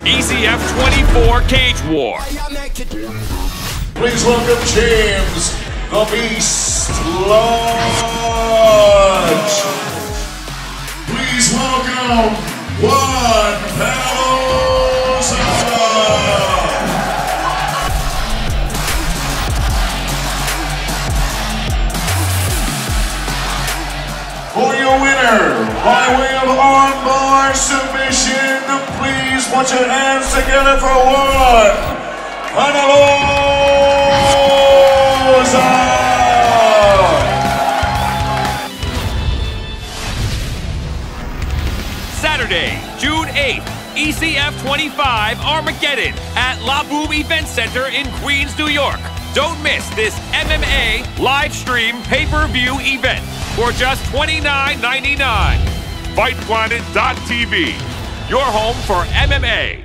ECF 24 Cage War. Please welcome James the Beast Lodge. Please welcome Juan Penaloza. For your winner, by way of armbar submission, please put your hands together for Juan Penaloza. Saturday, June 8th, ECF 25 Armageddon at La Boom Event Center in Queens, New York. Don't miss this MMA live stream pay-per-view event for just $29.99. FightPlanet.tv, your home for MMA.